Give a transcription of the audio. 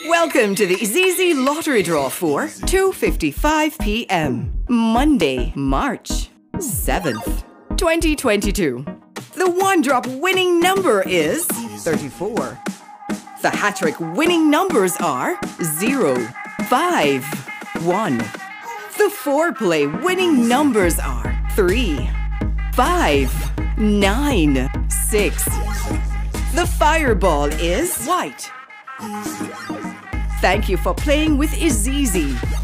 Welcome to the IZIZZI lottery draw for 2:55 p.m. Monday, March 7th, 2022. The one-drop winning number is 34. The HaTTrik winning numbers are 0, 5, 1. The four-play winning numbers are 3, 5, 9, 6. The fireball is white. Thank you for playing with IZIZZI.